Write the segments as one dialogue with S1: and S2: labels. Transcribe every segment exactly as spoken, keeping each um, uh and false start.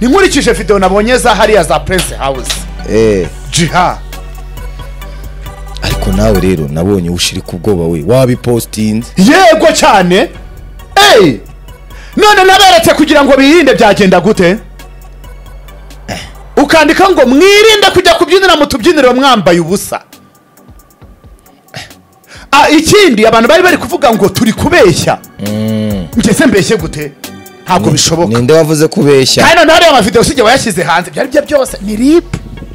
S1: ninkurikije video nabonye za hariya za Prince House
S2: eh
S1: jiha
S2: ariko nawe rero nabonye ushirika ubwoba we wabipostinze
S1: yego cyane eh none naberetse kugira ngo birinde byagenda gute ukandika ngo mwirinde kujya kubyinira mu tubyiniro mwambaye ubusa ah ikindi abantu bari bari kuvuga ngo turi kubeshya ngeze mbeshye gute ntabwo bishoboka
S2: ninde wavuze kubeshya
S1: kandi none ama video sije wayashyize hanze byari byo byose ni rip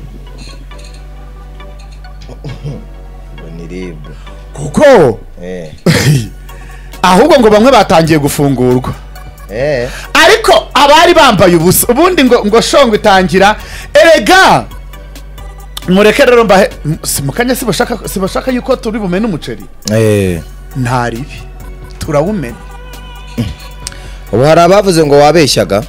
S2: ni rip
S1: kuko
S2: eh
S1: ahubwo ngo bamwe batangiye gufungurwa
S2: eh
S1: ariko abari bambaye ubusa ubundi ngo ngo shongo itangira erega mureke rero mbahe simukanya sibashaka sibashaka yuko turi bumene umuceri
S2: eh
S1: ntaribi turawumena
S2: ubu hari abavuze ngo wabeshyaga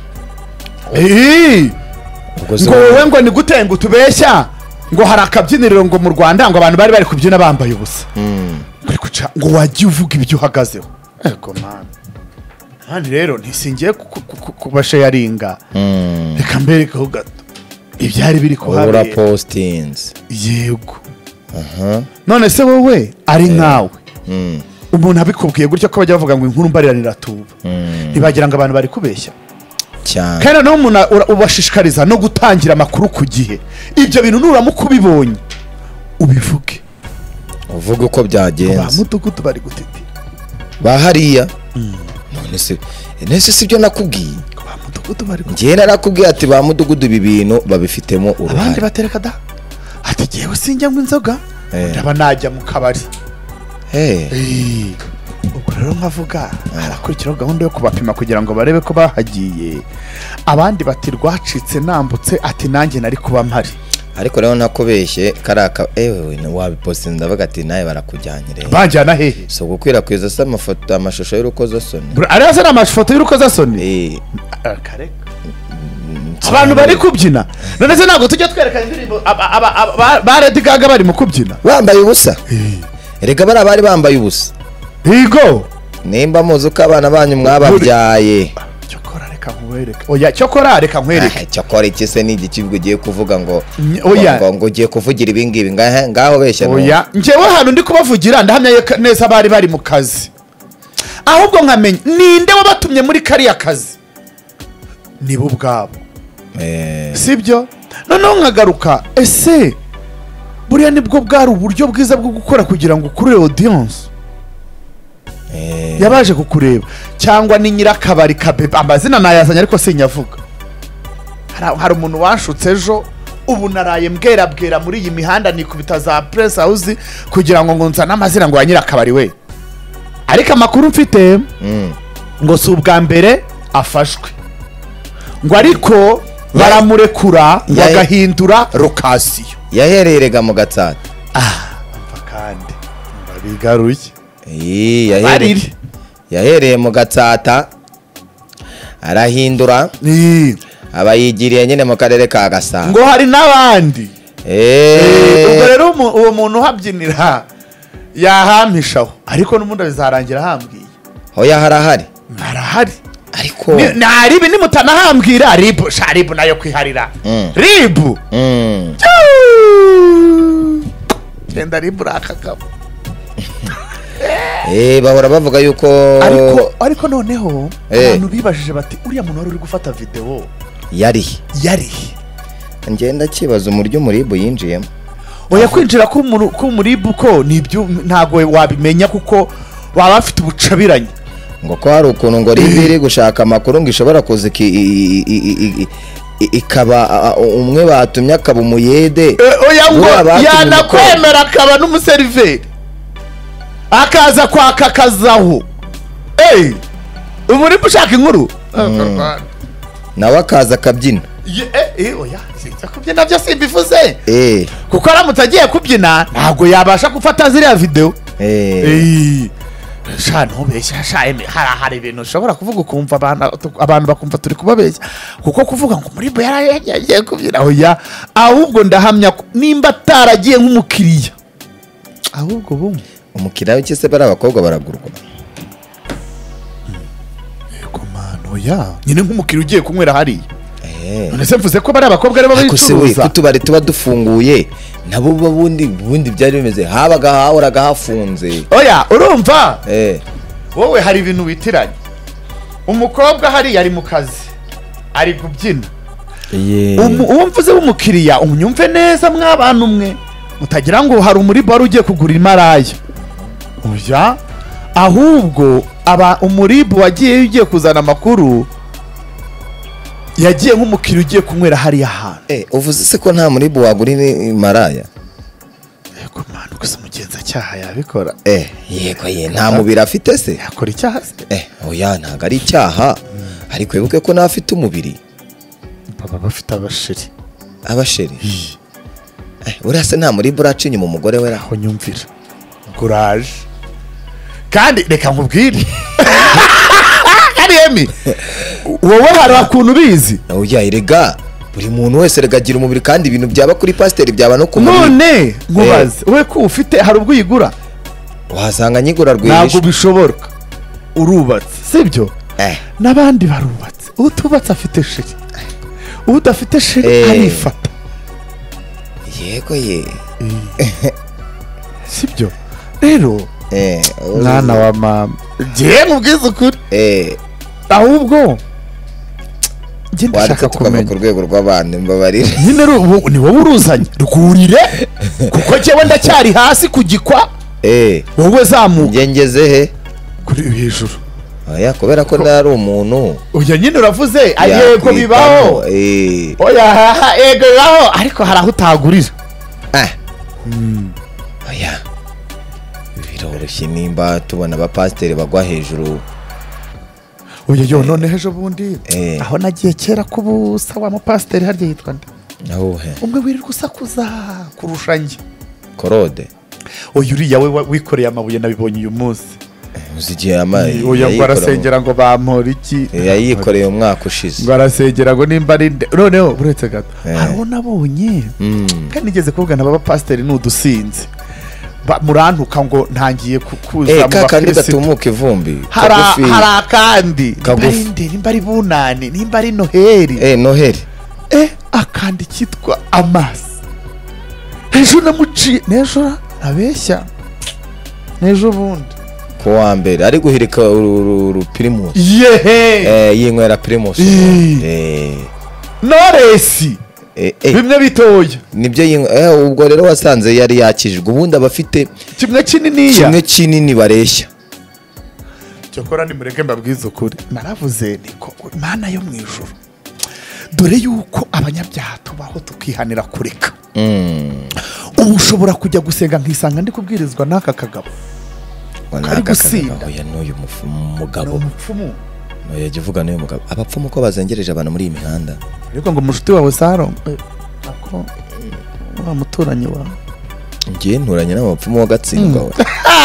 S1: eh ngo wowe ngo ni gutenga utubeshya ngo hari akabyiniriro ngo mu Rwanda ngo abantu bari bari kubyina bambaye ubusa kuri kuca ngo wagiye uvuga ibyo uhagazeho ego man handi rero ntisingiye kubasharinga reka mbereke ho gato ibyari biri kuhabera
S2: ura postings
S1: yego aha none se wowe ari nkawe umuntu abikubwiye gutyo ko bajya bavuga ngo inkuru mbariranira tuba ntibagira ngo abantu bari kubeshya
S2: cyane
S1: kandi no umuntu ubashishikariza no gutangira amakuru ku gihe ibyo bintu nuramuko ubibonye ubivuge
S2: uvuga uko byagenze
S1: ba mudugudu bari gutiti
S2: bahariya none se nese sibyo nakubwiye
S1: ba mudugudu bari
S2: ngiye narakubwiye ati ba mudugudu ibi bintu babifitemo uruhare
S1: abandi batereka da ati giyewe sinjya ngo inzoga ndaba najya mu kabari
S2: eh
S1: ubwo rero nkavuga harakurikiraho gahunda yo kubapima kugira ngo barebe ko bahagiye abandi bati rwacitse nambutse ati nanjye nari kuba mpari
S2: ariko rero nakubeshye karaka ewe wabipostinze ndavuga ati naye barakujyanye rero
S1: banjyana hehe
S2: so gukwirakwiza se amafoto amashusho y'urukozasoni
S1: ariya se amafoto y'urukozasoni
S2: eh
S1: kareka abantu bari kubyina none se ntabwo tujya twerekana indirimbo ba Lady Gaga bari mu kubyina
S2: bambaye ubusa erega bari abari bambaye ubusa
S1: higo
S2: nimba muzi uko abana banyu mwababyaye
S1: cyokora reka nkwereke oya cyokora reka nkwereke
S2: cyokora iki se ni igikivugo ugiye kuvuga ngo
S1: oya
S2: ngo ugiye kuvugira ibi ngibi ngaho beshya
S1: oya njyewe hano ndi kubavugira ndahamya neza bari bari mu kazi ahubwo nkamenya ninde wabatumye muri kariya kazi nibo ubwabo
S2: eh
S1: sibyo noneho nkagaruka ese buriya nibwo bwari uburyo bwiza bwo gukora kugira ngo ukure audience
S2: eh
S1: yabaje kukureba cyangwa ni nyirakabari kabebe amazina nayazanye ariko sinyavuga hari umuntu wanshutse ejo ubu naraye mbwera bwera muri iyi mihanda nikubita za Prince House kugira ngo ngo nzana amazina ngo nyirakabari we ariko amakuru mfite ngo si ubwa mbere afashwe ngo ariko baramurekura bagahindura lokasiyo
S2: yahererega mu Gatsata
S1: ah mva kandi babigaruye
S2: eh yahereye yahereye mu Gatsata arahindura
S1: eh
S2: abayigiriye nyine mu karere ka Gasabo
S1: ngo hari nabandi
S2: eh
S1: ubwo rero uwo muntu uhabyinira yahampishaho ariko n'umundi bizarangira hambwiye
S2: hoya harahari
S1: harahari
S2: ariko
S1: naribi nimutanahambwira ribu sharibu nayo kwiharira ribu genda ribu rakakamo
S2: eh bahora bavuga yuko
S1: ariko ariko noneho abantu bibajije bati uriya muntu wari uri gufata video
S2: yari
S1: yari
S2: ngenda kibaza umuryo muribu yinjiyemo
S1: oya kwinjira ku muribu ko nibyo ntago wabimenya kuko baba bafite ubucabiranye
S2: ngo ko hari ukuntu ngo ribiri gushaka amakuru ngo ishobora kuziki ikaba umwe batumye akaba umuyede
S1: oya ngo yanakwemera akaba n'umuseriveri akaza kwaka kazaho eh umuri ushaka inkuru
S2: nawe akaza akabyina
S1: eh oya kubyina byo simbivuze
S2: eh
S1: kuko aramutse agiye kubyina ntago yabasha gufata ziriya video
S2: eh
S1: shano ubeshya shaye hari ibintu ushobora kuvuga ukumva abantu abantu bakumva turi kubabeshya kuko kuvuga ngo muri bo yaragiye kubyina oya ahubwo ndahamya nimba taragiye nk'umukiriya ahubwo bumwe
S2: umukiriya w'iki se bari abakobwa baragurwa
S1: yego mano ya nyine nk'umukiriya ugiye kunywera hariya
S2: eh
S1: none se mvuze ko bari abakobwa aribo
S2: ariko se we
S1: bayicuruza
S2: kutubari tuba dufunguye nabo babundi bundi byari bimeze habaga hahoraga hafunze
S1: oya urumva
S2: eh
S1: wowe hari ibintu witiranye umukobwa hari yari mu kazi ari kubyina
S2: yeah
S1: uwo mvuze w'umukiriya umnyumve neza mw'abantu umwe mutagira ngo hari umuri bar ugiye kugura imaraya oya ahubwo aba umuribu wagiye ugiye kuzana amakuru yagiye nk'umukiriya ugiye kunywera hariya hantu
S2: eh uvuze se ko nta muribu wagura imaraya
S1: yego mwana gusa umugenzacyaha yabikora
S2: eh yego ye nta mubiri afite se
S1: yakora icyaha se
S2: eh oya ntago ari icyaha ariko wibuke ko n'afite umubiri
S1: baba bafite abasheri
S2: abasheri eh uriya se nta muribu uracinye mu mugore we
S1: aho nyumvira courage kandi reka nkubwire kandi emi wowe hari akuntu bizi
S2: oya erega buri muntu wese regagira umubiri kandi ibintu byaba kuri pasiteri byaba no ku mubiri
S1: none nkubaze we ko ufite hari ubwo uyigura
S2: wahasanga nyigura rwirisha
S1: ntabwo bishoboka urubatse sibyo
S2: eh
S1: n'abandi barubatse utubatse afite sheri udafite sheri
S2: Eh.
S1: arifata
S2: yego ye
S1: sibyo rero
S2: eh
S1: mwana wa mama ngiye mubwiza ukuri
S2: eh
S1: ahubwo njye
S2: waretse
S1: ndashaka
S2: tukava
S1: kumenya
S2: ku rwego rw'abantu mbabarira
S1: nyine ru- ni wowe uruzanye rwurire kuko njyewe ndacyari hasi ku gikwa
S2: eh
S1: wowe zamuka
S2: njye ngeze he
S1: kuri hejuru
S2: oya kubera ko ndari umuntu
S1: oya nyine uravuze yego bibaho
S2: eh
S1: oya haha yego bibaho ariko hari aho utagurira
S2: ah oya biroroshye nimba tubona abapasiteri bagwa hejuru
S1: oya yo none ejo bundi
S2: Eh.
S1: aho nagiye kera ko ubusa wa mupasiteri harya yitwa nde
S2: aho he
S1: umwe wirirwa usakuza kurusha njye
S2: korode
S1: oya uriya we wa- wikoreye amabuye nabibonye uyu munsi
S2: uzigiye amazi
S1: oya ngo arasengera ngo bampora iki
S2: yayikoreye umwaka ushize
S1: ngo arasengera ngo nimba ari nde noneho uretse gato
S2: Eh.
S1: hari uwo nabonye
S2: Mm.
S1: kandi nigeze kuvugana abapasiteri ni udusinzi Ba- murantuka ngo ntangiye ku- kuza
S2: eh
S1: mu
S2: ka kandi
S1: bakirisitu
S2: gatumuka ivumbi
S1: hari
S2: kagufi.
S1: hari akandi nimba
S2: Kagufi.
S1: ari nde nimba ari bunani nimba ari noheri
S2: eh noheri
S1: eh akandi kitwa amasi ejo namuciye n'ejo nabeshya n'ejo bundi
S2: ku wa mbere ari guhirika urupirimus
S1: yehe
S2: eh yinywera primus
S1: Eh.
S2: eh
S1: noresi
S2: eh eh
S1: bimwe bitoya
S2: nibyo yinywe eh ubwo rero wasanze yari yakijwe ubundi abafite
S1: kimwe kininiya
S2: kimwe kinini bareshya
S1: cyokora nimureke mbabwize ukuri naravuze ni koko imana yo mu ijuru dore yuko abanyabyaha tubaho tukihanira kureka
S2: mm
S1: ubu ushobora kujya gusenga nkisanga ndi kubwirizwa n'aka kagabo Kari gusinda.
S2: oya n'uyu mufu-
S1: ni
S2: mugabo
S1: umupfumu
S2: oya jya uvuga n'uyu mugabo abapfumu ko bazengereje abantu muri iyi mihanda
S1: ariko ngo mushuti wawe saro eh, ako wa muturanyi wawe
S2: ngiye nturanye n'abapfumu wa gatsindwa we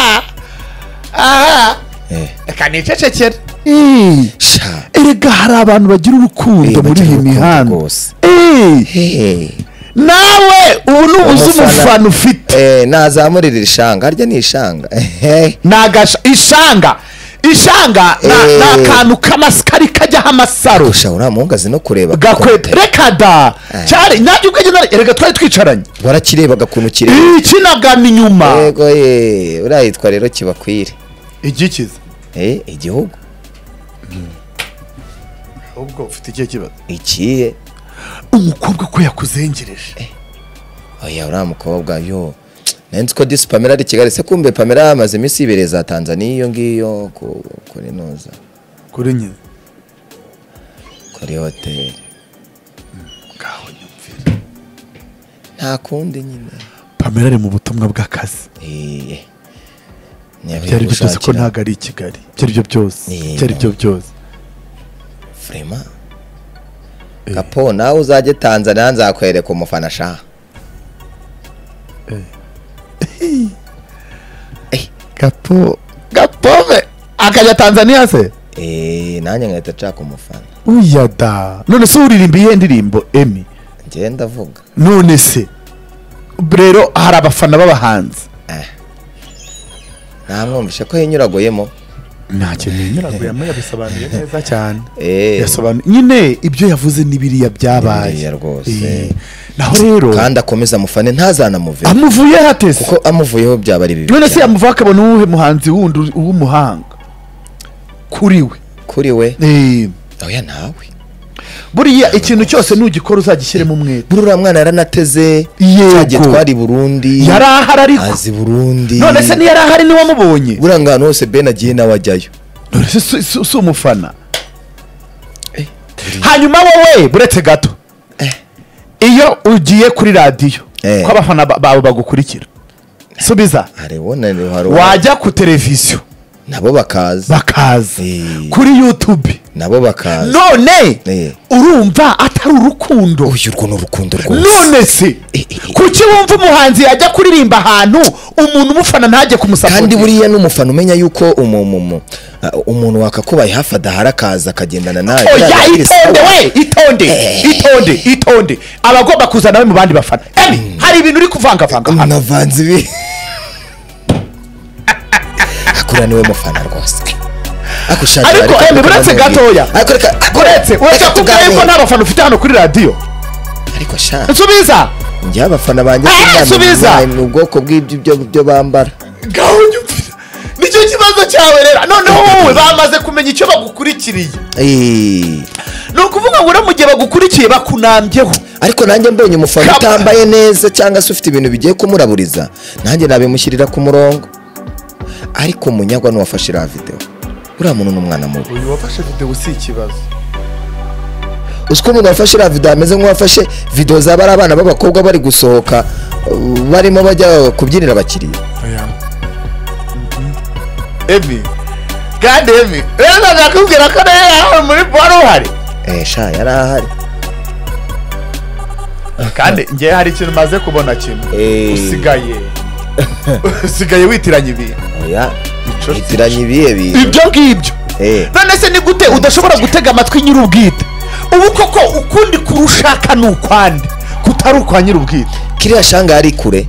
S1: aha
S2: eh
S1: reka nicecekere
S2: sha
S1: erega hari abantu bagira urukundo muri iyi mihanda Eh,
S2: hey
S1: nawe ubu nubuze
S2: Umufana.
S1: umufana ufite
S2: eh nazamurira ishanga harya ni ishanga eh
S1: nagasha ishanga ishanga na-
S2: Eh.
S1: ni akantu k'amasikari kajyaho amasaro
S2: sha uriya muhungu azi no kureba
S1: gakweta reka da
S2: Eh.
S1: cyari ntabwo ubwenge nari erega twari twicaranye
S2: warakirebaga kuntu kireba
S1: ikinagana inyuma
S2: yego ye uriya yitwa rero kibakwire
S1: igikiza
S2: eh igihugu
S1: ubwo ufite ikihe kibazo
S2: ikiye
S1: umukobwa ko yakuzengereje
S2: oya uriya mukobwa yo nenzi ko disi Pamela ari Kigali se kumbe Pamela yamaze iminsi ibereye za Tanzania iyo ngiyo ku- kuri noza
S1: kuri nyine
S2: kuri hoteli
S1: ngaho nyumvira
S2: nta kundi nyine
S1: Pamela ari mu butumwa bw'akazi
S2: eh
S1: ibyo ari byo byose ko ntabwo ari i Kigali ibyo ari byo byose
S2: Eh.
S1: ibyo ari byo byose
S2: Vraiment Gapo nawe uzajye Tanzania nzakwereka umufana sha
S1: gapo gapove akajya Tanzania se
S2: eh nanjye nkahita nshaka umufana
S1: uya da none se uririmba iyihe ndirimbo emi
S2: njye ndavuga
S1: none se rero hari abafana b'abahanzi
S2: namwumvishe ko yinyuragoyemo
S1: nta kintu yimiraguyemo yabisobanuye neza cyane
S2: Eh.
S1: yasobanuye nyine ibyo yavuze n'ibiriya byabaye
S2: Biriya rwose.
S1: Eh, naho rero
S2: kandi akomeza amufane ntazanamuve
S1: amuvuye hatese
S2: kuko amuvuyeho byaba ari bibi
S1: none se yamuvuye akabona uwuhe muhanzi wundi w'umuhanga kuri we
S2: kuri we
S1: Eh,
S2: oya nawe
S1: buriya ikintu cyose nugikora uzagishyiremo umwete
S2: burura mwana yaranateze
S1: Yego.
S2: cyagiye twari Burundi
S1: yari ahari ariko
S2: azi Burundi
S1: none se ntiyari ahari niwamubonye
S2: buriya ngano hose Ben agiye nawe ajyayo
S1: none se si- si si umufana
S2: Eh,
S1: hanyuma wowe buretse gato
S2: Eh.
S1: iyo ugiye kuri radiyo
S2: Eh.
S1: ko abafana ba- bawe bagukurikira subiza
S2: hariho na hariho
S1: wajya ku televiziyo
S2: nabo bakaza
S1: bakaza
S2: Eh.
S1: kuri YouTube
S2: nabo bakaza
S1: none
S2: Eh.
S1: urumva atari urukundo
S2: uyu urwo ni urukundo rwose
S1: none se
S2: Eh, eh, eh.
S1: kuki wumva umuhanzi yajya kuririmba ahantu umuntu umufana ntajye kumusapota
S2: kandi buriya n'umufana umenya yuko umu- umu- uh, umuntu wakakubaye hafi adahara akaza akagendana nawe
S1: oya itonde we itonde itonde itonde abagomba kuzana we mu bandi bafana emi hari ibintu uri kuvangavanga hano
S2: navanze ibi akura niwe mufana rwose akushaka
S1: ariko emi buretse gatoya
S2: ariko reka
S1: buretse uretse kubwira yuko nta bafana ufite hano kuri radiyo
S2: ariko sha
S1: nsubiza
S2: njye abafana banjye
S1: Eh,
S2: sinamenya
S1: subiza.
S2: ni ubwoko bw'ibyo byo- byo bambara
S1: ngaho nyumvira nicyo kibazo cyawe rero noneho wowe bamaze kumenya icyo bagukurikiriye
S2: Eh,
S1: ni ukuvuga ngo no mu gihe bagukurikiye bakunambyeho
S2: ariko nanjye mbonye umufana
S1: Kaba-
S2: utambaye neza cyangwa se ufite ibintu bigiye kumuraburiza nanjye nabimushyirira ku murongo ariko umunyagwa n'uwafashe iriya video uriya muntu ni umwana mubi
S1: uyu wafashe videwo si ikibazo
S2: uzi ko umuntu wafashe iriya video ameze nk'uwafashe video zaba ari abana b'abakobwa bari gusohoka uh, barimo bajya kubyinira abakiriya
S1: emi kandi emi rero ndakubwira ko nawe yawe muri wari uhari
S2: eh sha yari ahari
S1: kandi ngewe hari ikintu maze kubona kimwe
S2: Eh.
S1: usigaye usigaye witiranya ibintu
S2: oya itiranye ibihe bintu
S1: ibyo ngibyo
S2: eh
S1: none se ni gute udashobora gutega amatwi nyir'ubwite ubu koko ukundi kurushaka ni ukwande kutari ukwa nyir'ubwite
S2: kiriya shanga yari kure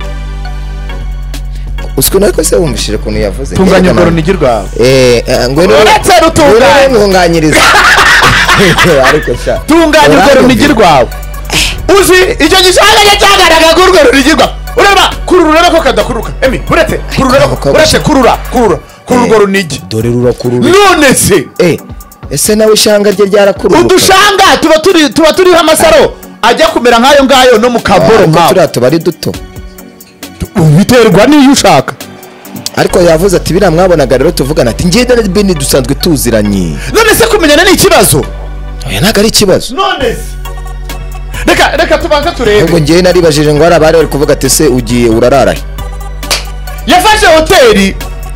S2: usiko nariko se wumvishije ukuntu yavuze
S1: tunganya urwo runigi rwawe
S2: eh eh, ngo
S1: uretse rutunganya
S2: ntunganyiriza ariko sha
S1: tunganya urwo runigi rwawe uzi icyo gishanga cyagaraga kuri urwo runigi rwawe ureba kurura urebe ko kadakuruka emi uretse kurura urebe ko uretse kurura kurura kuri urwo runigi
S2: dore rurakurura
S1: none se
S2: eh ese nawe ishanga rye ryarakururuka
S1: udushanga tuba turi tuba turiho amasaro ajya kumera nk'ayo ngayo no mu kaboro
S2: ko
S1: nkawe
S2: turiya tuba ari duto
S1: biterwa n'iyo ushaka
S2: ariko yavuze ati biriya mwabonaga rero tuvugana ati njye na Beni dusanzwe tuziranye
S1: none se kumenyana ni ikibazo
S2: oya ntabwo ari ikibazo
S1: none se reka reka tubanze turebe
S2: ahubwo njyewe naribajije ngo hari abari bari kuvuga ati se ugiye urarara he
S1: yafashe hoteli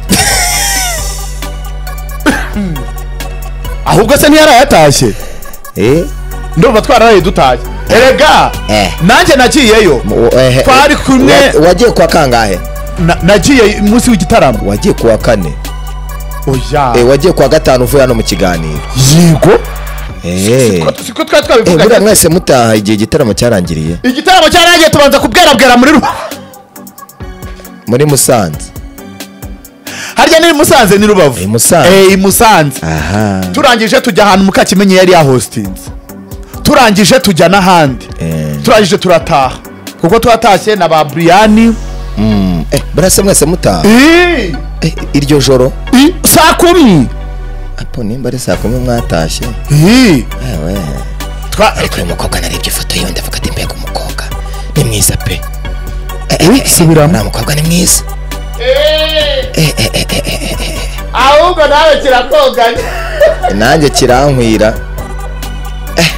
S1: ahubwo se ntiyarayatashye
S2: eh
S1: ndumva twararaye dutashye erega
S2: Eh.
S1: nanjye nagiyeyo
S2: Mu- eh,
S1: twari kumwe
S2: wa- wagiye kwa kangahe
S1: na- nagiye munsi w'igitaramo
S2: wagiye kuwa kane
S1: oya
S2: eh wagiye kuwa gatanu uvuye hano mu kiganiro
S1: yego
S2: eh
S1: Siko- siko twari
S2: eh buriya
S1: twabivuganye
S2: mwese mutaha igihe igitaramo cyarangiriye
S1: igitaramo cyarangiye tubanza kubwerabwera muri Ru-
S2: muri Musanze
S1: harya ni Musanze ni Rubavu
S2: Eh, Musanze.
S1: eh i Musanze
S2: aha
S1: turangije tujya ahantu Mukakimenyi yari yahostinze turangije tujya n'ahandi
S2: eh
S1: turangije turataha kuko twatashye na ba Brian
S2: mm, eh burasa mwese mutaha
S1: eh
S2: eh iryo joro
S1: i- saa kumi
S2: apo nimba ari saa kumi mwatashye
S1: eh
S2: ewe
S1: twa
S2: ariko uyu mukobwa narebye ifoto yiwe ndavuga ati mbega umukobwa ni mwiza pe
S1: Eh, subiramo.
S2: uriya mukobwa ni mwiza
S1: eh
S2: eh eh eh eh eh, eh.
S1: ahubwo nawe kirakoganya
S2: nanjye kirankwira eh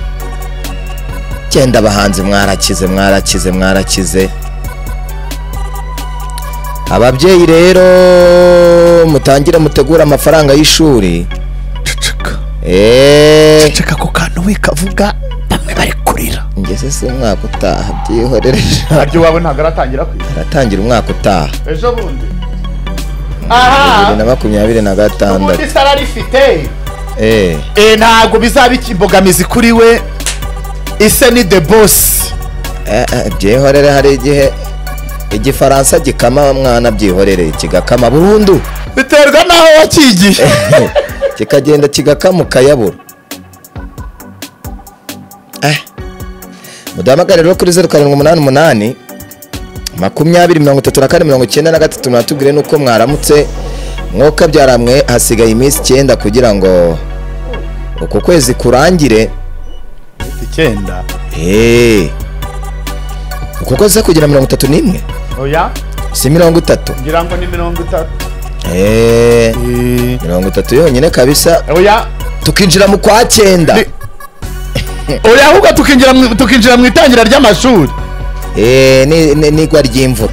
S2: genda abahanzi mwarakize mwarakize mwarakize ababyeyi rero mutangire mutegura amafaranga y'ishuri
S1: ceceka
S2: eh
S1: ceceka ku kantu we kavuga bamwe bari kurira
S2: ngeze se umwaka utaha byihorere
S1: haryo wawe ntabwo aratangira kwiga
S2: aratangira umwaka utaha
S1: ejo bundi
S2: bibiri
S1: aha
S2: na makumyabiri na gatandatu
S1: ubundi sara rifite
S2: eh
S1: eh ntabwo bizaba imbogamizi kuri we ise ni the boss
S2: eh eh, byihorere hari igihe igifaransa gikama mwana byihorere kigakama burundu
S1: biterwa naho wakigiye
S2: kikagenda kigakamuka yabura. eh mudahamagare rero kuri zeru karindwi umunani umunani makumyabiri mirongo itatu na kane mirongo icyenda na gatatu mwatubwire nuko mwaramutse mwoka byaramwe. Hasigaye iminsi icyenda kugira ngo uko kwezi kurangire.
S1: icyenda
S2: eh uko kwezi kugira mirongo itatu n'imwe.
S1: oya
S2: si mirongo itatu
S1: ngira ngo ni mirongo itatu.
S2: eh mirongo itatu yonyine kabisa.
S1: oya
S2: tukinjira mu kwa cyenda.
S1: oya ahubwo tukinjira tukinjira mu itangira ry'amashuri.
S2: eh ni nigwa ry'imvura.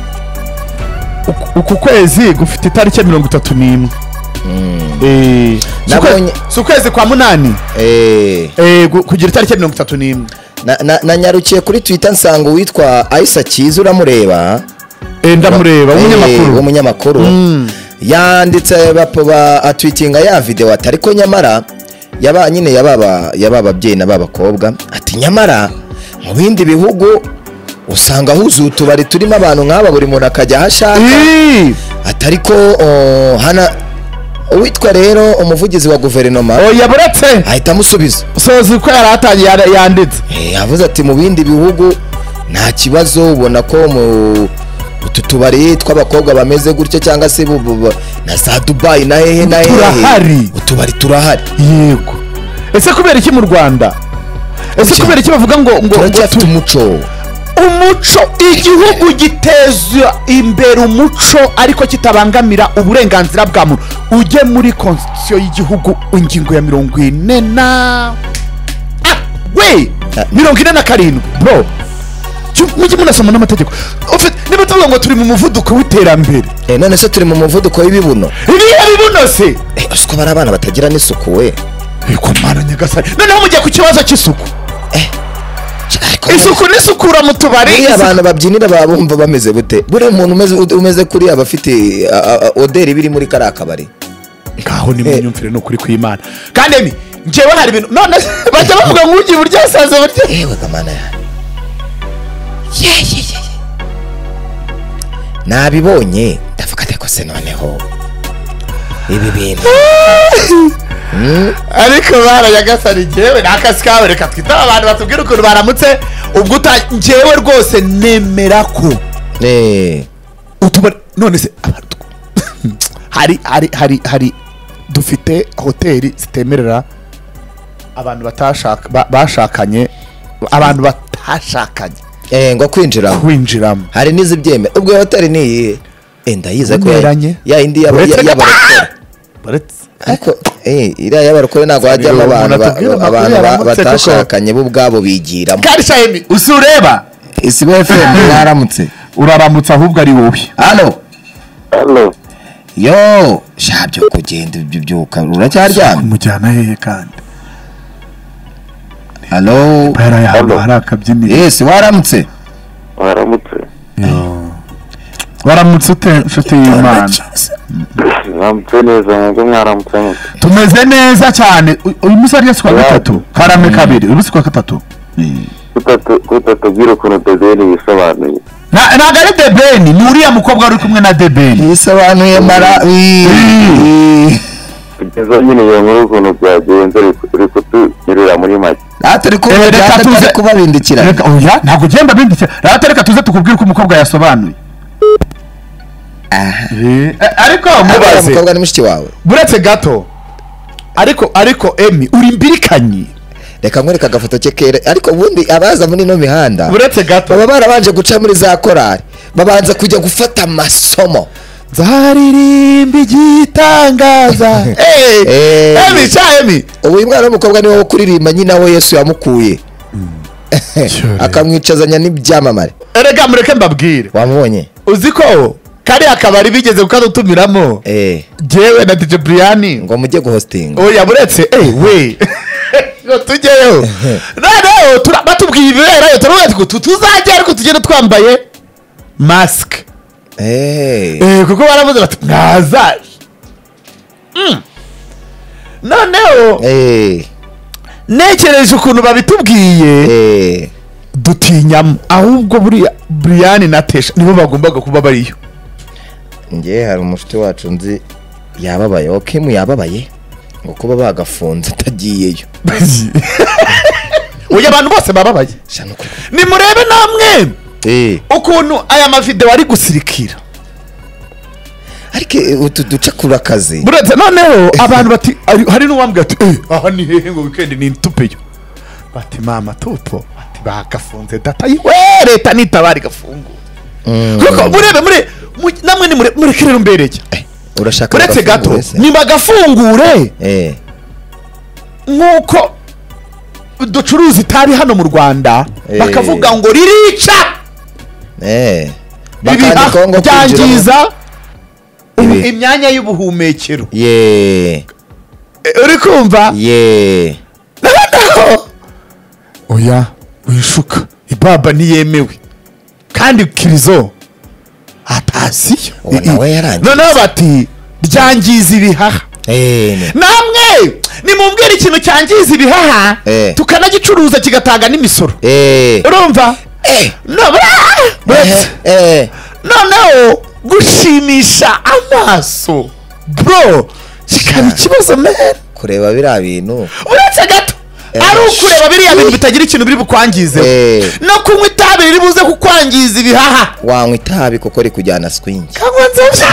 S1: uku kwezi gufite itariki mirongo itatu n'imwe. eh nabonye si ukwezi kwa munani.
S2: eh
S1: eh kugira itariki mirongo itatu n'imwe.
S2: na na nyarukiye kuri Twitter nsanga witwa Aisa Kiza uramureba.
S1: eh ndamureba umunyamakuru
S2: umunyamakuru yanditse bapoba atwitinga ya video atari ko nyamara yaba nyine yababa yababa bye na babakobwa ati nyamara mu bindi bihugu usanga huzu tubari turimo abantu nk'aba buri muntu akajya hashaka atari ko hana witwa rero umuvugizi wa guverinoma
S1: oya buretse
S2: ahita musubiza
S1: sozi ko yaratangiye yanditse
S2: eh yavuze ati mu bindi bihugu nta kibazo ubona ko mu utu tubari tw'abakobwa bameze gutya cyangwa se na za Dubai na hehe na hehe
S1: turahari
S2: utubari turahari.
S1: yego ese kubera iki mu Rwanda ese kubera iki bavuga ngo ngo
S2: turacyafite umuco
S1: umuco igihugu giteza imbere umuco ariko kitabangamira uburenganzira bwa muntu. ujye muri constitution y'igihugu ingingo ya mirongo ine na ah we mirongo ine na karindwi bro mujye munasoma n'amategeko. niba tuvuga ngo turi mu muvuduko w'iterambere
S2: eh none se turi mu muvuduko w'ibibuno.
S1: ibihe bibuno se
S2: eh usko bari abana batagira n'isuku we.
S1: iko mana nyagasani noneho mujye ku kibazo cy'isuku.
S2: eh
S1: isuku n'isukura mu tubari.
S2: iyo abantu babyinira babumva bameze bute buri muntu umeze umeze kuri abafite oderi biri muri karakabari
S1: ngaho ni munyumvire no kuri kw'Imana. kandi emi njewe hari ibintu none bajya bavuga ngo ugiye burya saze burya
S2: ewe kamana ya ye ye ye nabibonye ndavuga ate ko se noneho ibi bintu
S1: ariko barayagasari jewe nakasi kawe reka twita abantu batubwira ukuntu baramutse ubwo njewe rwose nemera ko
S2: eh
S1: utubari none se hari hari hari hari dufite hoteli zitemerera abantu batashaka bashakanye abantu batashakanye
S2: eh ngo kwinjira
S1: kwinjiramo
S2: hari nizibyemera ubwo hoteli ni eh ndayiza ko ya indi y'abarokore
S1: baretse
S2: ariko eh iriya y'abarokore ntago hajyamo abantu abantu batashakanye bo ubwabo bigiramo.
S1: kandi shayemi usureba
S2: isibo F M yaramutse
S1: uraramutse ahubwo ari wowe.
S2: halo
S3: halo
S2: yo shabyo kugenda ibyo byuka uracyaryamye
S1: mujyana hehe kandi
S2: halo
S1: bara yahantu hari akabyiniro.
S2: yes waramutse
S3: waramutse
S1: waramutse ute nshuti y'Imana.
S3: waramutse neza ngo mwaramutse mute
S1: tumeze neza cyane. uyu musari yaswa gatatu karame kabiri urusi kwa gatatu
S3: gutatu gutatu biro kono debeni bisobanuye
S1: na na gari debeni ni uriya mukobwa uri kumwe na debeni
S2: bisobanuye mara
S3: kugeza nyine yo muri kono byagenze uri kutunyurira muri make
S2: atari ko reka kubabindikira
S1: reka oya ntago genda bindikira rata reka tuze tukubwira ko umukobwa yasobanuye. eh ariko mubaze
S2: umukobwa ni mushiki wawe
S1: buretse gato ariko ariko emi uri mbirikanyi
S2: reka nkwereka agafoto cye kera ariko ubundi abaza muri no mihanda
S1: buretse gato
S2: baba barabanje guca muri za korari babanza kujya gufata amasomo
S1: zaririmba igitangaza. eh emi cha emi
S2: ubu mwana w'umukobwa niwe wo kuririmba nyina we Yesu yamukuye akamwicazanya n'ibyamamare.
S1: erega mureke mbabwire
S2: wamubonye
S1: uzi ko kari akabari bigeze kukadutumiramo
S2: eh
S1: jewe na D J Brian
S2: ngo mujye guhosting.
S1: oya buretse eh we ngo tujyeyo none turabatubwiye ibiberayo turuwe tuzajya ariko tugende twambaye mask.
S2: eh
S1: eh kuko baravuze bati mwazaje mm noneho
S2: eh
S1: nekereje ukuntu babitubwiye
S2: eh
S1: dutinyamo ahubwo buri Brian na Tesha nibo bagombaga kuba bariyo.
S2: nge hari umushuti wacu nzi yababaye Okim yababaye ngo kuba bagafunze atagiyeyo
S1: uyu abantu bose bababaye nimurebe namwe
S2: eh
S1: ukuntu aya mavideo ari gusirikira
S2: ariko utu duca kurakaze
S1: buretse noneho abantu bati hari n'uwambwiye ati eh aha ni hehe ngo weekend ni ntupeyo bati mama tupo bati bagafunze data yiwe leta nitabari gafungu kuko murebe mure namwe ni muri kirero mbereke
S2: urashaka
S1: buretse gato nimba gafungure
S2: eh
S1: nkuko ducuruza itabi hano mu Rwanda bakavuga ngo ririca
S2: eh
S1: bakandika ngo byangiza imyanya y'ubuhumekero
S2: ye
S1: uri kumva
S2: ye
S1: oya wishuka ibaba niyemewe kandi kirizo atasiyo
S2: nawe yarangiye
S1: noneho bati ryangiza ibihaha
S2: eh
S1: namwe nimumbwira ikintu cyangiza ibihaha tukanagicuruza kigatanga n'imisoro
S2: eh
S1: urumva
S2: eh
S1: no eh noneho gushimisha amaso bro kikaba ikibazo man
S2: kureba biriya bintu
S1: uretse gato ari ukureba biriya bintu bitagira ikintu biri bukwangize no kunywa itabi riri buze kukwangiza ibihaha
S2: wanywa itabi kuko rikujyana swing
S1: kagwanze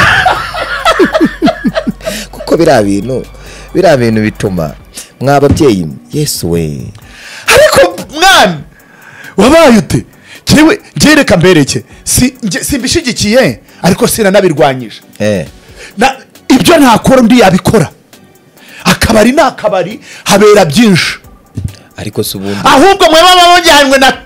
S2: kuko biriya bintu biriya bintu bituma mwababyeyi Yesu we
S1: ariko mwana wabaye ute kiwe ngereka mbereke si simbishigikiye ariko sina nabirwanyije
S2: eh
S1: na ibyo ntakora ndi yabikora akabari nakabari habera byinshi
S2: ariko subundi
S1: ahubwo mwe baba bajyanwe na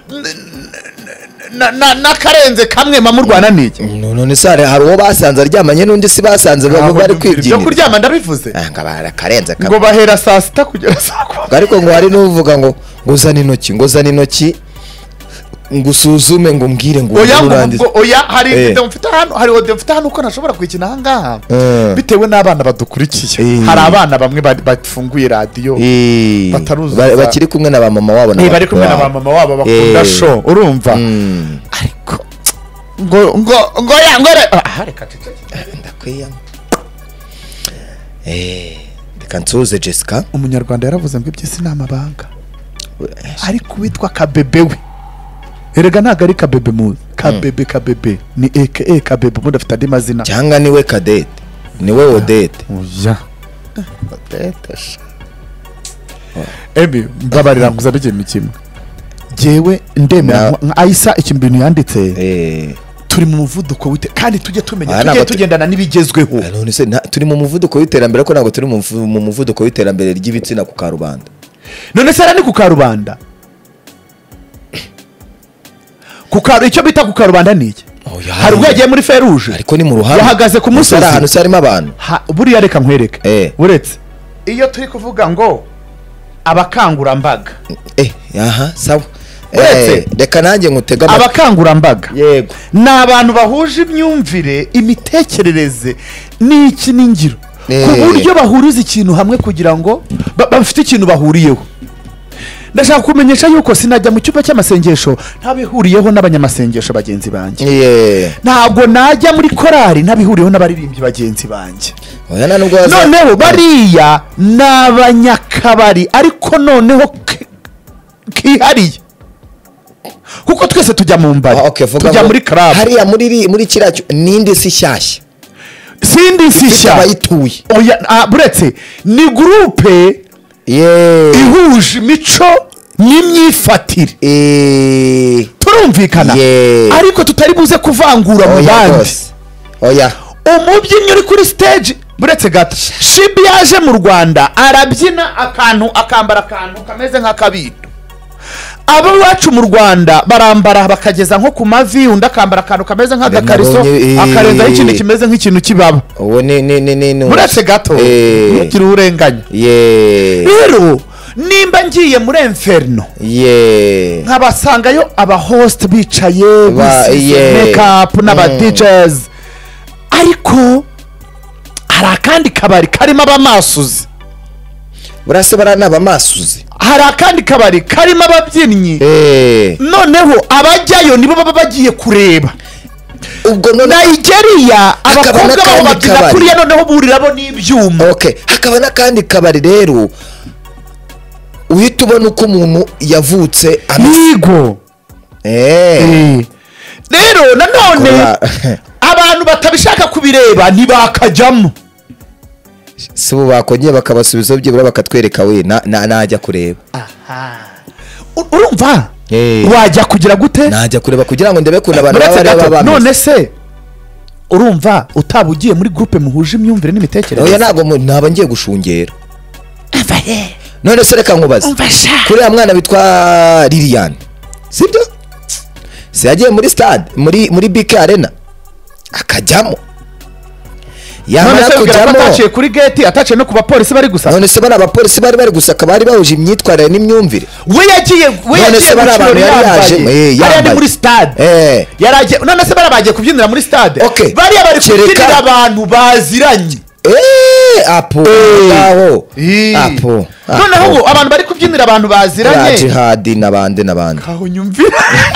S1: na na karenze kamwe mamurwana niki
S2: none sare hari uwo basanze aryamanye n'undi si basanze babo bari kwibyinira
S1: byo kuryama ndabivuze
S2: ngabara karenze
S1: kamwe ngo bahera saa sita kugera saa kwa
S2: ariko ngo hari n'uvuga ngo nguzana intoki nguzana intoki ngusuzume ngo mbwire ngo
S1: oya ngo oya hari video mfite hano hari audio mfite hano uko nashobora kwikina hangaha bitewe n'abana badukurikiye hari abana bamwe bafunguye radio bataruza
S2: bakiri kumwe na ba mama wabo
S1: na bari kumwe na ba mama wabo bakunda show urumva ariko ngo ngo ngo ya ngore hareka
S2: ndakwiya eh kantuze Jessica
S1: umunyarwanda yaravuze ngo iby'isi n'amabanga ariko witwa Kabebe we erega ntago ari Kabebe mu Kabebe Kabebe ni aka Kabebe ubundi afite andi mazina
S2: cyangwa niwe Cadette niwe Odette
S1: oya Odette ebi mbabarira nguza bigeme kimwe jewe ndemera Aisa ikimbintu yanditse eh turi mu muvuduko wite kandi tujye tumenya tujye tugendana nibigezweho
S2: none se turi mu muvuduko w'iterambere ko nago turi mu muvuduko w'iterambere ry'ibitsina ku karubanda
S1: none se ari ku karubanda kukaru icyo bita ku karubanda niki hari ubwagiye muri feruje
S2: ariko ni mu ruhande
S1: wahagaze ku musozi
S2: ahantu sarimo abantu
S1: buriya reka nkwereke uretse iyo turi kuvuga ngo abakangurambaga
S2: eh aha sawa uretse
S1: reka
S2: nanjye ngutega
S1: abakangurambaga
S2: yego
S1: ni abantu bahuje imyumvire imitekerereze n'iki n'ingiro ku buryo bahuriza ikintu hamwe kugira ngo bafite ikintu bahuriyeho ndashaka kumenyesha yuko sinajya mu cyumba cy'amasengesho ntabihuriyeho n'abanyamasengesho bagenzi banjye ntabwo najya muri korari ntabihuriyeho n'abaririmbyi bagenzi banjye noneho bariya n'abanyakabari ariko noneho kihariye kuko twese tujya mu mbari tujya muri club
S2: hariya muri muri kiracyo ninde si shyashya
S1: sindi si shyashya
S2: bayituye
S1: oya buretse ni groupe ihuje imico n'imyifatire turumvikana ariko tutari buze kuvangura mu bandi
S2: oya
S1: umubyinnyi uri kuri stage buretse gato Shibi yaje mu Rwanda arabyina akantu akambara akantu kameze nk'akabido abo wacu mu Rwanda barambara bakageza nko ku mavi undi akambara akantu kameze nk'agakariso akarenzaho ikintu kimeze nk'ikintu kibaba
S2: uwo ni ni ni
S1: buretse gato ntukiri urenganya rero nimba ngiye muri Inferno nkabasangayo aba host bicaye make up n'aba D Js ariko hari akandi kabari karimo abamasuzi
S2: burase barana abamasuzi
S1: hari akandi kabari karimo ababyinnyi noneho abajyayo nibo baba bagiye kureba
S2: ubwo none
S1: Nigeria abakobwa babo babyina kuriya noneho burirabo n'ibyuma.
S2: Okay, hakaba n'akandi kabari rero uhita ubona uko umuntu yavutse
S1: amigo. Eh rero nanone abantu batabishaka kubireba ntibakajyamo.
S2: Si bo bakongeye bakabasubiza byibura bakatwereka we najya kureba.
S1: Aha urumva wajya kugira gute?
S2: Najya kureba kugira ngo ndebe kuna abantu bareba abantu.
S1: None se urumva utabugiye muri groupe muhuje imyumvire n'imitekerereze?
S2: Oya nago ntaba ngiye gushungera. None se reka nkubaze kuri ya mwana bitwa Lilian sibyo? Se yagiye muri stade muri muri B K Arena akajyamo.
S1: Yamara kujyamo ataciye kuri gate ataciye no kuba polisi bari gusaka.
S2: None se bari abapolisi bari bari gusaka bari bahuje imyitwarire n'imyumvire.
S1: We yagiye we yagiye
S2: bari abantu yari yaje
S1: yari muri stade.
S2: Eh
S1: yaraje none se bari bagiye kubyinira muri stade. Bari bari kubyinira abantu baziranye.
S2: Eh apo aho apo
S1: noneho abantu bari kubyinira abantu baziranye.
S2: Jihad nabande nabande.
S1: Kaho nyumvira.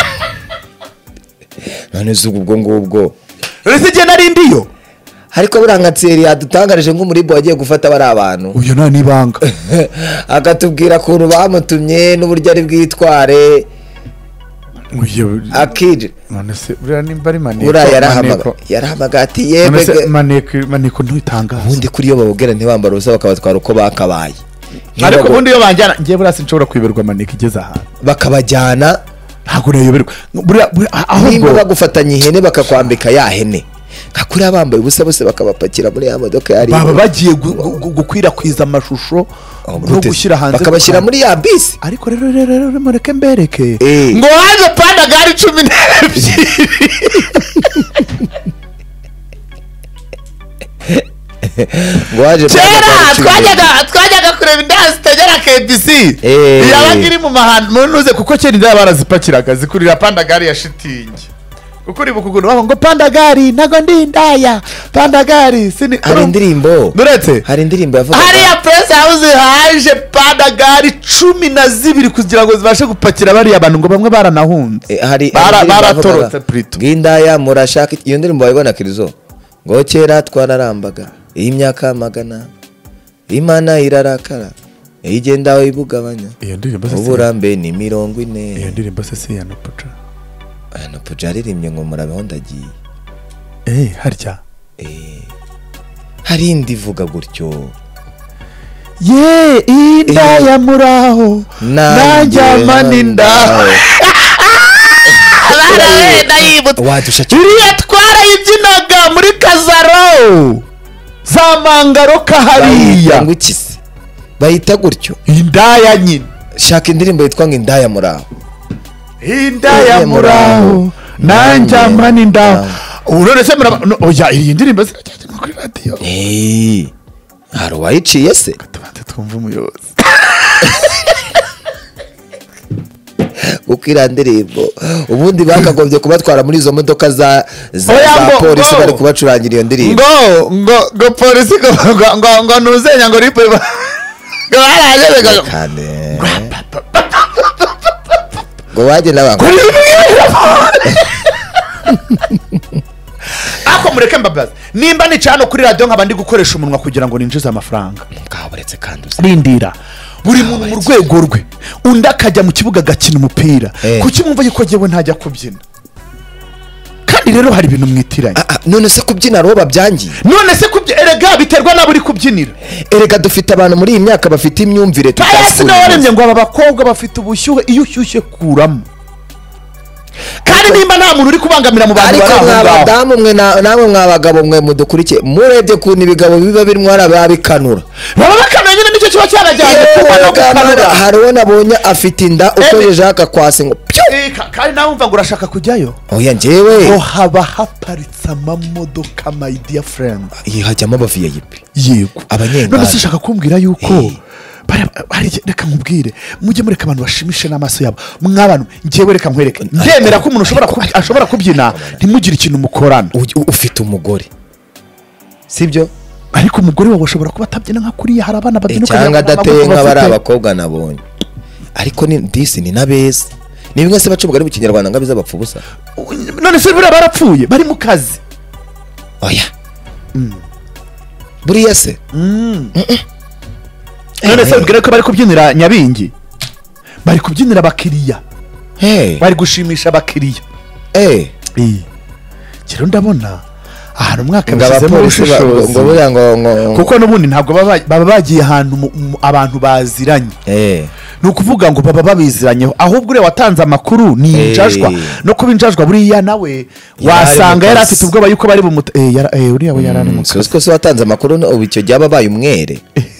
S2: None zugu ubwo ngubwo.
S1: Rese je narindiyo.
S2: Ariko burangatseri yadutangarije ngo muri bo agiye gufata bari abantu.
S1: Uyo nta nibanga.
S2: Akatubwira ko bamutumye n'uburyo ari bwitware.
S1: Uyo
S2: akije.
S1: None se buriya nimba ari maneko.
S2: Ura yarahamaga. Yarahamaga ati yebege.
S1: Maneko maneko ntutangaza.
S2: Ubundi kuri yo babugera ntibambara ubusa bakabatwara uko bakabaye.
S1: Ariko ubundi yo banjyana ngiye burasi nshobora kwiberwa maneko igeze aha.
S2: Bakabajyana
S1: ntago nayoberwa. Buriya
S2: aho ngo bagufatanya ihene bakakwambika ya hene. Kakuri abambaye ubusa bose bakabapakira muri ya modoka yari.
S1: Baba bagiye gukwirakwiza amashusho no gushyira hanze.
S2: Bakabashyira muri ya bisi.
S1: Ariko rero rero mureke mbereke. Ngo haje panda gari cumi n'ebyiri.
S2: Waje
S1: Kera twajyaga twajyaga kureba indansi tegera K B C. Yabagiri mu mahano nuze kuko kera indaya barazipakiraga zikurira panda gari ya shitingi. Ukuri bukuguru babo ngo panda gari nago ndindaya panda gari sini
S2: hari indirimbo
S1: duretse
S2: hari indirimbo yavuga
S1: hari ya press house haje panda gari cumi na zibiri kugira ngo zibashe gupakira bari abantu ngo bamwe baranahunze
S2: hari
S1: baratorotse prito
S2: ngindaya murashaka iyo ndirimbo bayibona kirizo ngo kera twararambaga imyaka magana Imana irarakara igenda ibugabanya
S1: iyo ndirimbo se
S2: uburambe ni mirongo ine
S1: iyo ndirimbo se se ya no pocha
S2: ano pujaririmye ngo murabeho ndagiye
S1: eh harya
S2: eh hari indivuga gutyo
S1: ye inda ya muraho najyama ninda Bara ndayibutse iriya twara ibyinaga muri Kazaro za mangaro kahariya
S2: ngo ikise bayita gutyo
S1: indaya nyine
S2: shaka indirimbo yitwa ngo indaya muraho
S1: indaya muraho nanjyama ninda urone se oya iyi ndirimbo zirajya kuri radio
S2: eh haro wayiciye se
S1: katubande twumva umuyobozi
S2: ukira ndirimbo ubundi bakagombye kubatwara muri izo modoka za za polisi bari kubacurangira iyo ndirimbo
S1: ngo ngo ngo polisi ngo ngo ngo nuzenya ngo ripo ngo araje
S2: kane ngo waje nabango
S1: ako mureke mbabaza nimba ni cyano kuri radio nkabandi gukoresha umunwa kugira ngo ninjize amafaranga
S2: kaburetse kandi
S1: rindira buri muntu mu rwego rwe undi akajya mu kibuga gakina umupira kuki mwumva yuko jewe ntajya kubyina kandi rero hari ibintu mwitiranye
S2: none se kubyina ro babyangiye
S1: none se kubyina erega biterwa nabo uri kubyinira
S2: erega dufite abantu muri iyi myaka bafite imyumvire
S1: tutasinoremye ngo aba bakobwa bafite ubushyuhe iyo ushyushye kuramo kandi nimba nta muntu uri kubangamira mu bantu
S2: bari aho abadamu mwe namwe mwabagabo mwe mudukurikiye murebye ku nibigabo biba birimo arabikanura
S1: baba bakananye n'icyo kiba cyarajyanye kuba no gukanura
S2: hari uwo nabonye afite inda ukojeje akakwasi ngo
S1: kandi nawe umva ngo urashaka kujyayo
S2: oya njyewe
S1: ngo haba haparitse amamodoka my dear friend
S2: yihajyamo aba V I P
S1: yego
S2: abanyengana
S1: none se ushaka kumbwira yuko bari reka nkubwire mujye mureka abantu bashimishe n'amaso yabo mwabantu ngiye reka nkwereke ndemera ko umuntu ushobora ashobora kubyina ntimugire ikintu mukorana
S2: ufite umugore sibyo
S1: ariko umugore wawe ushobora kuba atabyina nka kuriya hari abana babyina
S2: cyangwa adateye nk'abari abakobwa nabonye ariko ni disi ni nabeza ni bimwe se baca umugani mu kinyarwanda ngo abizabapfa ubusa.
S1: none se buriya barapfuye bari mu kazi.
S2: Oya buriya se
S1: none se bibwira ko bari kubyinira Nyabingi, bari kubyinira abakiriya, bari gushimisha abakiriya. Kero ndabona ahantu umwaka bishyizemo ubushishozi, kuko n'ubundi ntabwo baba bagiye ahantu abantu baziranye, ni ukuvuga ngo baba babiziranyeho, ahubwo uriya watanze amakuru ni injajwa, no kuba injajwa buriya nawe wasanga yari afite ubwoba yuko bari bumuta uriya we yari ari mu kazi.
S2: Ko se watanze amakuru ubu icyo gihe aba abaye umwere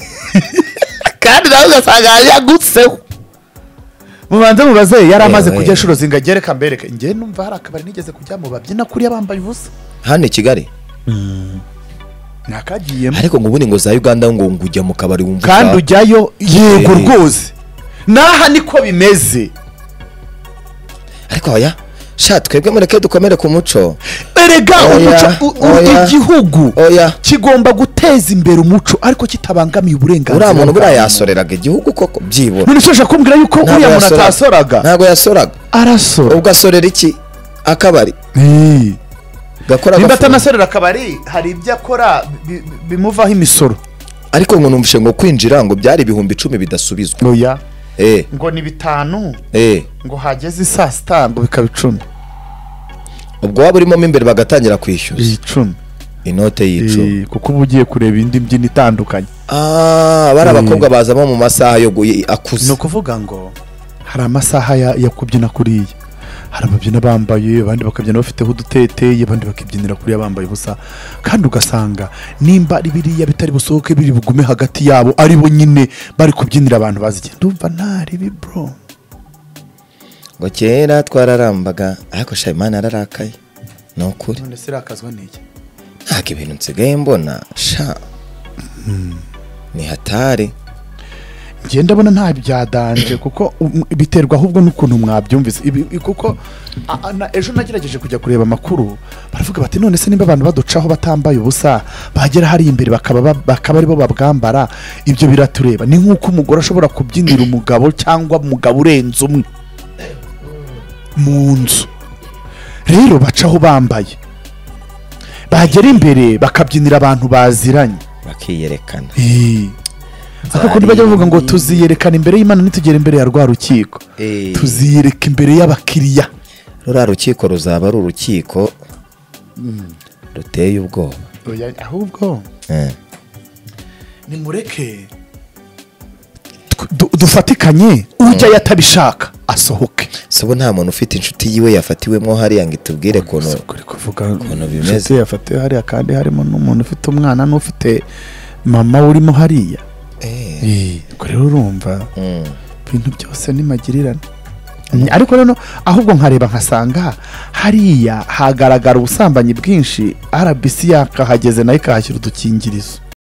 S1: kandi nawe ugasanga yagutseho. Mubanze mubaze yari amaze kujya inshuro zingagere kambereke njye numva hari akabari nigeze kujya mu babyina kuri bambaye ubusa
S2: hano i Kigali.
S1: nakagiyemo
S2: ariko ngo ubundi ngo za Uganda ngo ngujya mu kabari wumva
S1: kandi ujyayo yego rwose naha niko bimeze.
S2: Ariko oya sha twebwe mureke dukomere ku muco.
S1: Erega umuco igihugu kigomba guteza imbere umuco ariko kitabangamiye uburenganzira.
S2: Uriya muntu buriya yasoreraga igihugu koko byibura.
S1: None se kumbwira yuko uriya muntu atasoraga?
S2: Ntabwo yasoraga.
S1: Arasora.
S2: Ubwo asorera iki? Akabari.
S1: Eh.
S2: Gakora
S1: nimba atanasorera akabari hari ibyo akora bimuvaho imisoro.
S2: Ariko ngo numvishe ngo kwinjira ngo byari ibihumbi icumi bidasubizwa.
S1: Oya.
S2: Eh.
S1: Ngo ni bitanu.
S2: Eh.
S1: Ngo hageze saa sita ngo bikaba icumi.
S2: Ubwo waba urimo imbere bagatangira kwishyuza
S1: icumi
S2: inote y'icumi,
S1: kuko uba ugiye kureba indi mbyino itandukanye.
S2: Ah, bari abakobwa bazamo mu masaha yo akuze.
S1: Ni ukuvuga ngo hari amasaha yo kubyina kuriya, hari ababyina bambaye, abandi bakabyina bafiteho uduteteye, abandi bakibyinira kuriya bambaye ubusa, kandi ugasanga nimba ari biriya bitari busohoke biri bugume hagati yabo ari bo nyine bari kubyinira abantu bazigiye. Ndumva ntari bro
S2: ngo kera twararambaga ariko sha Imana ararakaye nokuri.
S1: None se rakazwa n'iki?
S2: Ntabwo ibintu nsigaye mbona sha ni hatari.
S1: Ngiye ndabona nta byadanje kuko biterwa ahubwo n'ukuntu mwabyumvise kuko ejo nagerageje kujya kureba amakuru baravuga bati none se nimba abantu baducaho batambaye ubusa bagera hari imbere bakaba bakaba ari bo babwambara, ibyo biratureba. Ni nk'uko umugore ashobora kubyinira umugabo cyangwa umugabo urenze umwe mu nzu, rero bacaho bambaye, bagera imbere bakabyinira abantu baziranye
S2: bakiyerekana.
S1: Aka kundi bajya bavuga ngo tuziyerekana imbere y'Imana nitugera imbere ya rwa rukiko, tuziyereka imbere y'abakiriya.
S2: Rura rukiko ruzaba ari urukiko ruteye ubwoba.
S1: Ahubwo nimureke dufatikanye ujya yatabishaka asohoke.
S2: Sabo nta muntu ufite inshuti yiwe yafatiwemo hariya ngo itubwire kono
S1: kuvuga kono bimeze yafatiwe hariya kandi harimo n'umuntu ufite umwana n'ufite mama urimo hariya. Eh ko rero urumva ibintu byose ni magirirane. Ariko rero ahubwo nkareba nkasanga hariya hagaragara ubusambanyi bwinshi, R B C yakahageze nayo ikahashyira udukingirizo.